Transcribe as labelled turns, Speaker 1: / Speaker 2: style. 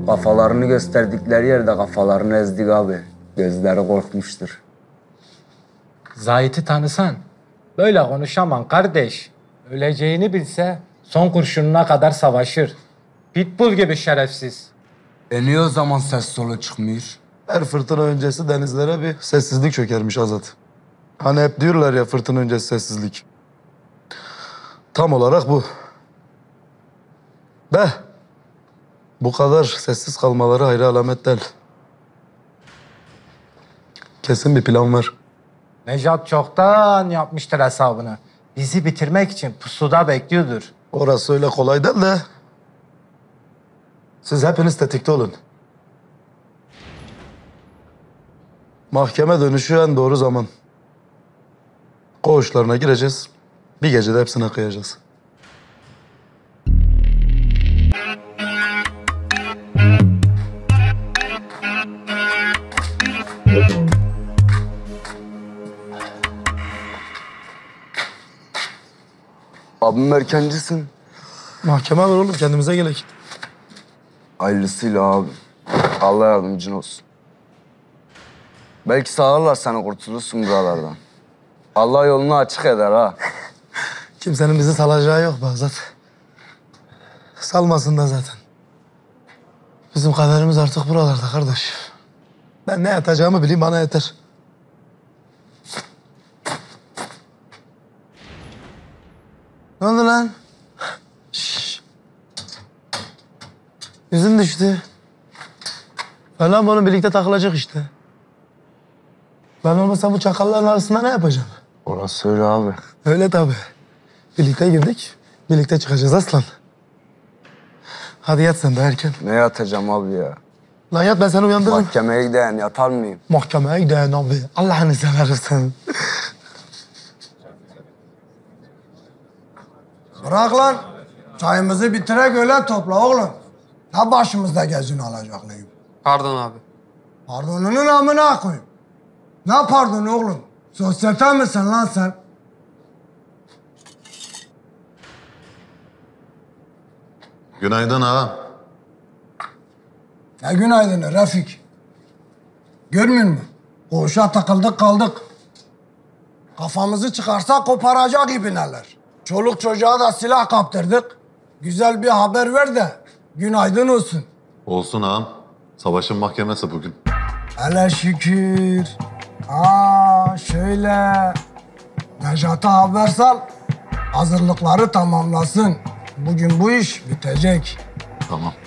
Speaker 1: Kafalarını gösterdikleri yerde kafalarını ezdik abi. Gözleri korkmuştur.
Speaker 2: Zahit'i tanısan böyle konuşamam kardeş. Öleceğini bilse son kurşununa kadar savaşır. Pitbull gibi şerefsiz.
Speaker 1: Niye o zaman ses solu çıkmıyor?
Speaker 3: Her fırtına öncesi denizlere bir sessizlik çökermiş Azat. Hani hep diyorlar ya fırtına öncesi sessizlik. Tam olarak bu. Bu kadar sessiz kalmaları ayrı alamet değil. Kesin bir plan var.
Speaker 2: Nejat çoktan yapmıştır hesabını. Bizi bitirmek için pusuda bekliyordur.
Speaker 3: Orası öyle kolay değil de... Siz hepiniz tetikte olun. Mahkeme dönüşü en doğru zaman. Koğuşlarına gireceğiz. Bir gecede hepsine kıyacağız.
Speaker 1: Abim erkencisin.
Speaker 3: Mahkeme var oğlum, kendimize gelek.
Speaker 1: Hayırlısıyla abi. Allah yardımcın olsun. Belki sağlarlar seni, kurtulursun buralardan. Allah yolunu açık eder ha.
Speaker 3: Kimsenin bizi salacağı yok Bağdat. Salmasın da zaten. Bizim kaderimiz artık buralarda kardeş. Ben ne yatacağımı bileyim, bana yeter. Ne oldu lan? Şşş. Yüzün düştü. Falan bunu birlikte takılacak işte. Ben olmasam bu çakalların arasında ne yapacağım?
Speaker 1: Orası öyle abi.
Speaker 3: Öyle tabii. Birlikte girdik, birlikte çıkacağız aslan. Hadi yat sen de erken.
Speaker 1: Ne yatacağım abi ya?
Speaker 3: Lan yat, ben seni uyandırırım.
Speaker 1: Mahkemeye giden yatar mıyım?
Speaker 3: Mahkemeye gidelim abi. Allah'ını seversen.
Speaker 4: Bırak lan. Çayımızı bitirek öyle topla oğlum. Ne başımızda gezin alacaklıyım.
Speaker 5: Pardon abi.
Speaker 4: Pardonunun amına koyayım. Ne pardon oğlum? Sosyete misin lan sen?
Speaker 6: Günaydın ağam.
Speaker 4: Ne günaydın Refik. Görmüyor musun? Koğuşa takıldık kaldık. Kafamızı çıkarsa koparacak ibineler. Çoluk çocuğa da silah kaptırdık. Güzel bir haber ver de günaydın olsun.
Speaker 6: Olsun ağam. Savaşın mahkemesi bugün.
Speaker 4: Hele şükür. Şöyle. Nejat'a haber sal. Hazırlıkları tamamlasın. Bugün bu iş bitecek.
Speaker 6: Tamam.